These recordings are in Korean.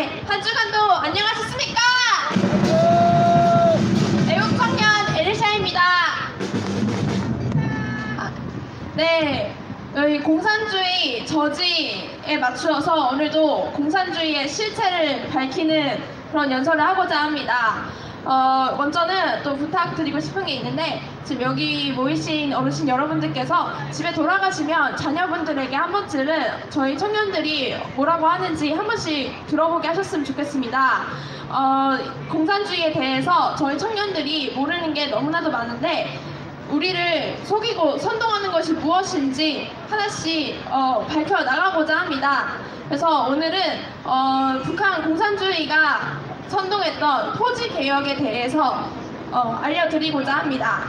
네, 한 주간도 안녕하셨습니까? 애국 청년 에르샤입니다. 네, 여기 공산주의 저지에 맞추어서 오늘도 공산주의의 실체를 밝히는 그런 연설을 하고자 합니다. 먼저는 또 부탁드리고 싶은 게 있는데, 지금 여기 모이신 어르신 여러분들께서 집에 돌아가시면 자녀분들에게 한 번쯤은 저희 청년들이 뭐라고 하는지 한 번씩 들어보게 하셨으면 좋겠습니다. 공산주의에 대해서 저희 청년들이 모르는 게 너무나도 많은데, 우리를 속이고 선동하는 것이 무엇인지 하나씩 밝혀나가고자 합니다. 그래서 오늘은 북한 공산주의가 선동했던 토지개혁에 대해서 알려드리고자 합니다.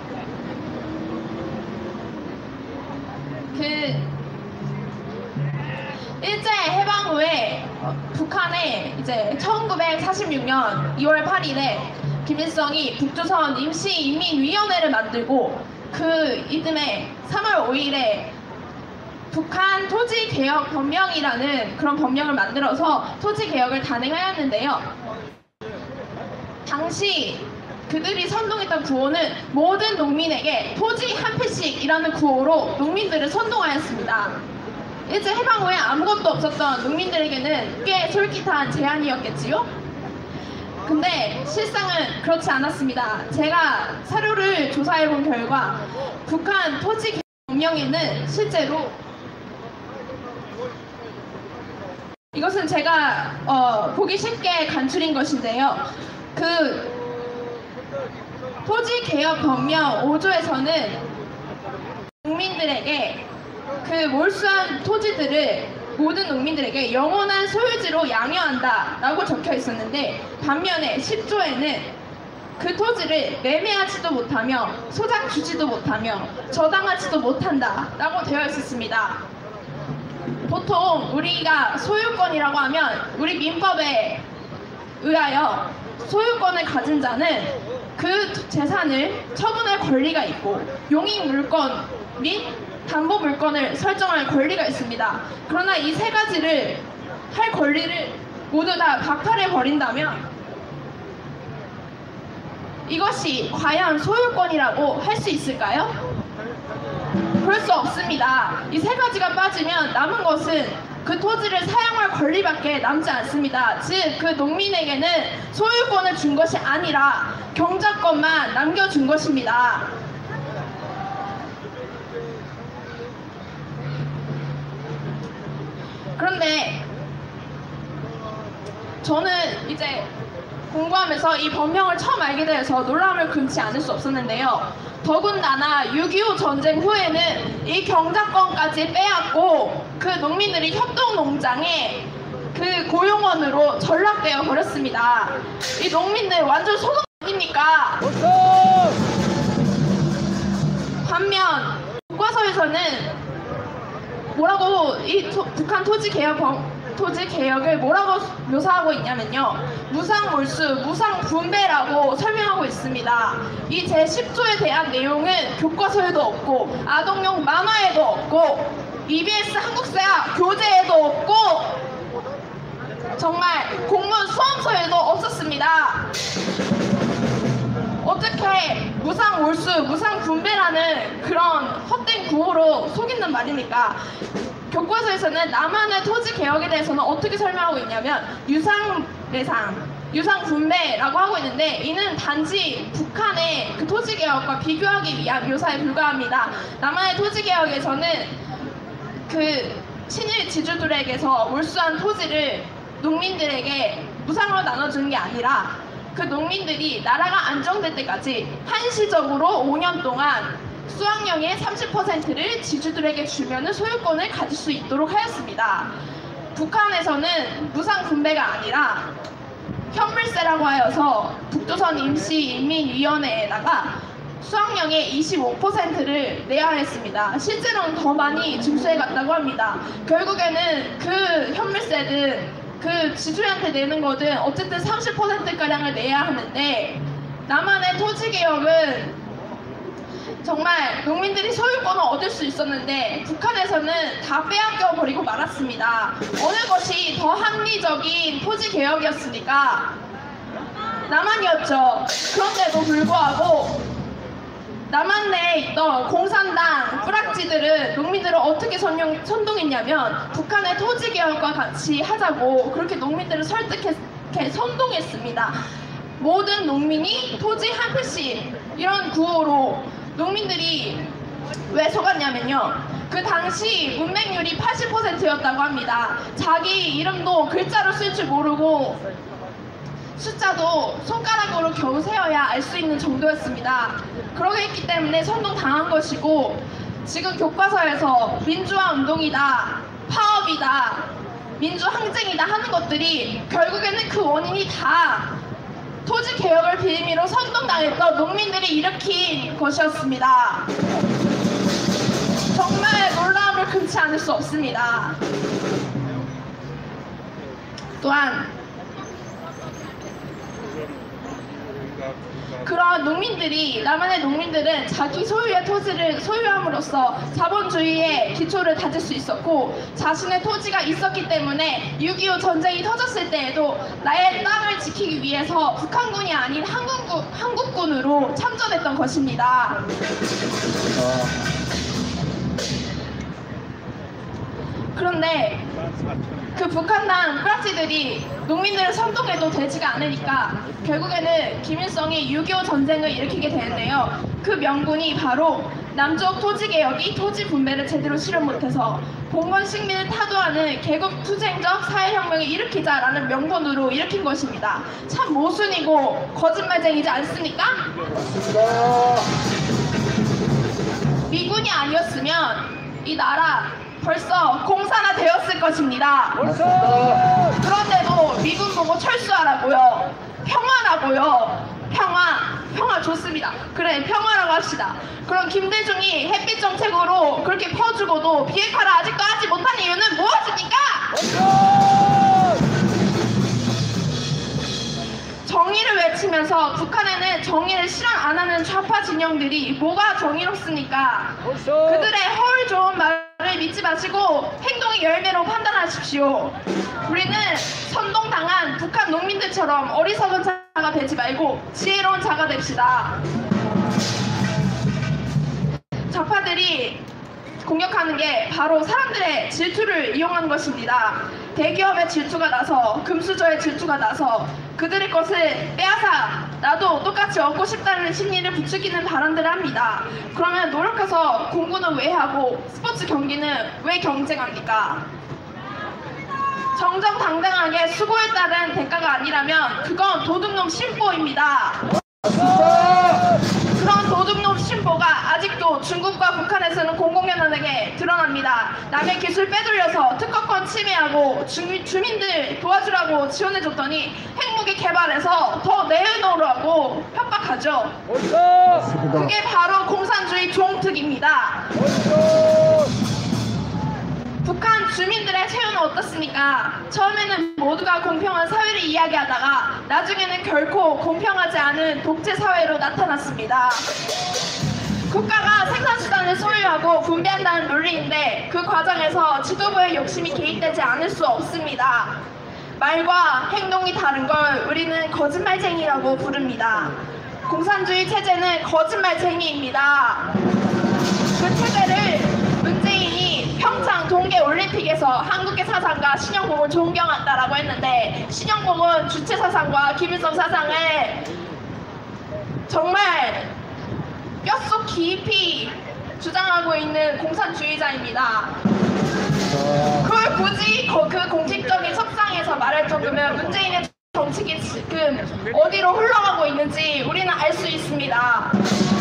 일제 해방 후에 북한에 이제 1946년 2월 8일에 김일성이 북조선 임시인민위원회를 만들고 그 이듬해 3월 5일에 북한 토지개혁법령이라는 그런 법령을 만들어서 토지개혁을 단행하였는데요. 당시 그들이 선동했던 구호는 모든 농민에게 토지 한 채씩이라는 구호로 농민들을 선동하였습니다. 일제 해방 후에 아무것도 없었던 농민들에게는 꽤 솔깃한 제안이었겠지요? 근데 실상은 그렇지 않았습니다. 제가 사료를 조사해본 결과 북한 토지개혁법령에는 실제로 이것은 제가 보기 쉽게 간추린 것인데요. 그 토지개혁법령 5조에서는 농민들에게 그 몰수한 토지들을 모든 농민들에게 영원한 소유지로 양여한다 라고 적혀 있었는데, 반면에 10조에는 그 토지를 매매하지도 못하며 소작 주지도 못하며 저당하지도 못한다 라고 되어 있었습니다. 보통 우리가 소유권이라고 하면 우리 민법에 의하여 소유권을 가진 자는 그 재산을 처분할 권리가 있고 용익물권 및 담보물권을 설정할 권리가 있습니다. 그러나 이 세 가지를 할 권리를 모두 다 박탈해버린다면 이것이 과연 소유권이라고 할 수 있을까요? 그럴 수 없습니다. 이 세 가지가 빠지면 남은 것은 그 토지를 사용할 권리밖에 남지 않습니다. 즉, 그 농민에게는 소유권을 준 것이 아니라 경작권만 남겨준 것입니다. 그런데 저는 이제 공부하면서 이 법령을 처음 알게 되어서 놀라움을 금치 않을 수 없었는데요. 더군다나 6.25 전쟁 후에는 이 경작권까지 빼앗고 그 농민들이 협동농장에 그 고용원으로 전락되어 버렸습니다. 이 농민들 완전 소금 아닙니까? 반면 교과서에서는 뭐라고 이 북한 토지개혁을 뭐라고 묘사하고 있냐면요, 무상몰수, 무상분배라고 설명하고 있습니다. 이 제10조에 대한 내용은 교과서에도 없고 아동용 만화에도 없고 EBS 한국사 교재에도 없고 정말 공무원 수험서에도 없었습니다. 어떻게 무상몰수, 무상분배라는 그런 헛된 구호로 속인단 말입니까? 교과서에서는 남한의 토지개혁에 대해서는 어떻게 설명하고 있냐면 유상배상, 유상분배라고 하고 있는데, 이는 단지 북한의 그 토지개혁과 비교하기 위한 묘사에 불과합니다. 남한의 토지개혁에서는 그 친일 지주들에게서 몰수한 토지를 농민들에게 무상으로 나눠주는 게 아니라 그 농민들이 나라가 안정될 때까지 한시적으로 5년 동안 수확량의 30%를 지주들에게 주면은 소유권을 가질 수 있도록 하였습니다. 북한에서는 무상분배가 아니라 현물세라고 하여서 북조선 임시인민위원회에다가 수확량의 25%를 내야 했습니다. 실제로는 더 많이 징수해 갔다고 합니다. 결국에는 그 현물세는 그 지주한테 내는 거든 어쨌든 30%가량을 내야 하는데, 남한의 토지개혁은 정말 농민들이 소유권을 얻을 수 있었는데 북한에서는 다 빼앗겨 버리고 말았습니다. 어느 것이 더 합리적인 토지 개혁이었으니까 남한이었죠. 그런데도 불구하고 남한 내에 있던 공산당 뿌락지들은 농민들을 어떻게 선동했냐면 북한의 토지 개혁과 같이 하자고 그렇게 농민들을 선동했습니다. 모든 농민이 토지 한 채씩 이런 구호로 농민들이 왜 속았냐면요. 그 당시 문맹률이 80%였다고 합니다. 자기 이름도 글자로 쓸 줄 모르고 숫자도 손가락으로 겨우 세어야 알 수 있는 정도였습니다. 그러게 했기 때문에 선동당한 것이고 지금 교과서에서 민주화 운동이다, 파업이다, 민주항쟁이다 하는 것들이 결국에는 그 원인이 다 토지 개혁을 빌미로 선동당했던 농민들이 일으킨 것이었습니다. 정말 놀라움을 금치 않을 수 없습니다. 또한 그런 농민들이 남한의 농민들은 자기 소유의 토지를 소유함으로써 자본주의의 기초를 다질 수 있었고 자신의 토지가 있었기 때문에 6.25 전쟁이 터졌을 때에도 나의 땅을 지키기 위해서 북한군이 아닌 한국군으로 참전했던 것입니다. 그런데 그 북한당 뿌락지들이 농민들을 선동해도 되지가 않으니까 결국에는 김일성이 6.25 전쟁을 일으키게 되는데요. 그 명분이 바로 남쪽 토지개혁이 토지 분배를 제대로 실현 못해서 봉건 식민을 타도하는 계급투쟁적 사회혁명을 일으키자라는 명분으로 일으킨 것입니다. 참 모순이고 거짓말쟁이지 않습니까? 미군이 아니었으면 이 나라 벌써 공산화 되었을 것입니다. 그런데도 미군 보고 철수하라고요. 평화라고요. 평화 좋습니다. 그래, 평화라고 합시다. 그럼 김대중이 햇빛 정책으로 그렇게 퍼주고도 비핵화를 아직도 하지 못한 이유는 무엇입니까? 정의를 외치면서 북한에는 정의를 실현 안 하는 좌파 진영들이 뭐가 정의롭습니까? 그들의 허울 좋은 말을 믿지 마시고 행동의 열매로 판단하십시오. 우리는 선동당한 북한 농민들처럼 어리석은 자가 되지 말고 지혜로운 자가 됩시다. 좌파들이 공격하는 게 바로 사람들의 질투를 이용하는 것입니다. 대기업의 질투가 나서 금수저의 질투가 나서 그들의 것을 빼앗아 나도 똑같이 얻고 싶다는 심리를 부추기는 발언들을 합니다. 그러면 노력해서 공부는 왜 하고 스포츠 경기는 왜 경쟁합니까? 정정당당하게 수고에 따른 대가가 아니라면 그건 도둑놈 심보입니다. 그런 도둑놈 심보가 아직도 중국과 북한에서는 공공연하게 드러납니다. 남의 기술 빼돌려서 특허권 침해하고 주민들 도와주라고 지원해줬더니 핵무기 개발해서 더 내놓으라고 협박하죠. 그게 바로 공산주의 종특입니다. 북한 주민들의 체면은 어떻습니까? 처음에는 모두가 공평한 사회를 이야기하다가 나중에는 결코 공평하지 않은 독재 사회로 나타났습니다. 국가가 생산수단을 소유하고 분배한다는 논리인데 그 과정에서 지도부의 욕심이 개입되지 않을 수 없습니다. 말과 행동이 다른 걸 우리는 거짓말쟁이라고 부릅니다. 공산주의 체제는 거짓말쟁이입니다. 그 체제를 문재인이 평창 동계올림픽에서 한국의 사상과 신영복을 존경한다라고 했는데 신영복은 주체 사상과 김일성 사상을 정말 뼛속 깊이 주장하고 있는 공산주의자입니다. 그걸 굳이 그 공식적인 석상에서 말할 정도면 문재인의 정책이 지금 어디로 흘러가고 있는지 우리는 알 수 있습니다.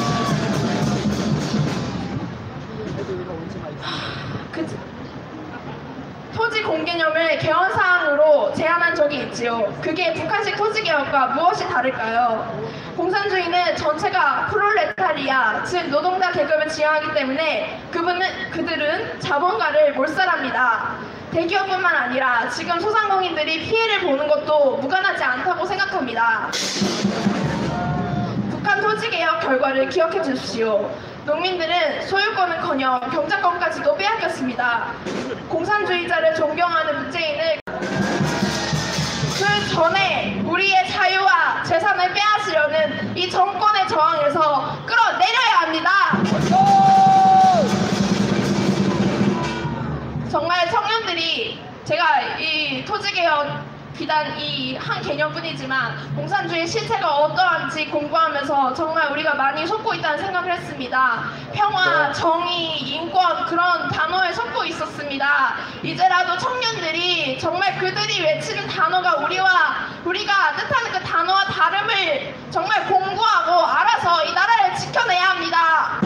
토지 공개념을 개헌사항으로 제안한 적이 있지요. 그게 북한식 토지개혁과 무엇이 다를까요? 공산주의는 전체가 프롤레타리아, 즉 노동자 계급을 지향하기 때문에 그들은 자본가를 몰살합니다. 대기업뿐만 아니라 지금 소상공인들이 피해를 보는 것도 무관하지 않다고 생각합니다. 북한 토지개혁 결과를 기억해 주십시오. 농민들은 소유권은커녕 경작권까지도 빼앗겼습니다. 공산주의자를 존경하는 문재인을 제가 이 토지개혁 비단 이 한 개념뿐이지만 공산주의 실체가 어떠한지 공부하면서 정말 우리가 많이 속고 있다는 생각을 했습니다. 평화, 정의, 인권 그런 단어에 속고 있었습니다. 이제라도 청년들이 정말 그들이 외치는 단어가 우리가 뜻하는 그 단어와 다름을 정말 공부하고 알아서 이 나라를 지켜내야 합니다.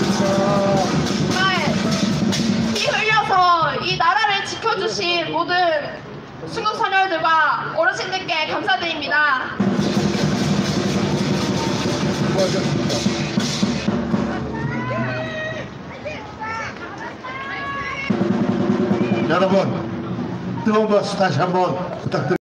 정말 피 흘려서 이 나라를 지켜주신 모든 순국 선열들과 어르신들께 감사드립니다. 여러분 뜨거운 박수 다시 한번 부탁드립니다.